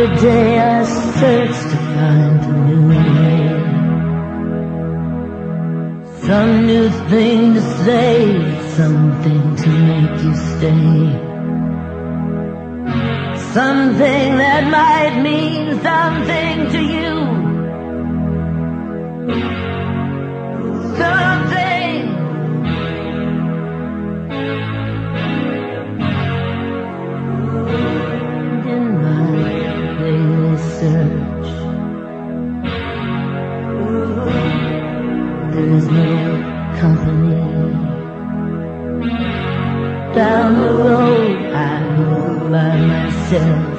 Every day I search to find a new way, some new thing to say, something to make you stay, something that might mean something to you, something. In my daily search, there is no company. Down the road I go by myself.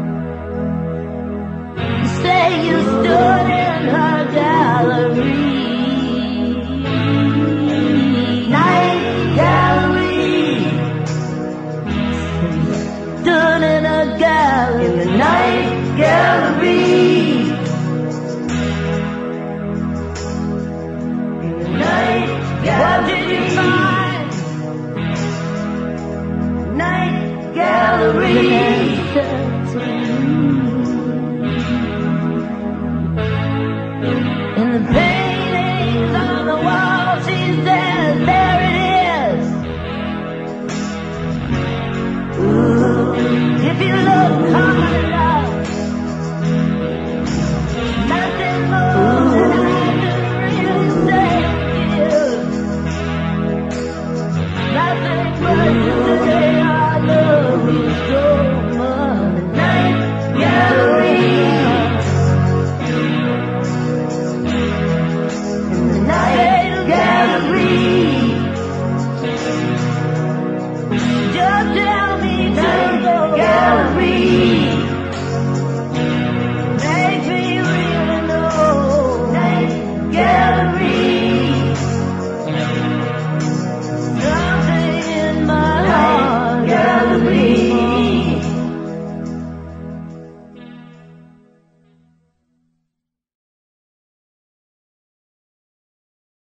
You say you stood in her gallery, night gallery. Stood in a gallery, in the night gallery. In the night gallery. What did you find? Night gallery. In the paintings on the wall, she says, there it is. Ooh, if you look hard enough, nothing more than I can really say to you. Nothing but to say I love you so much. Night gallery. In the night gallery. Just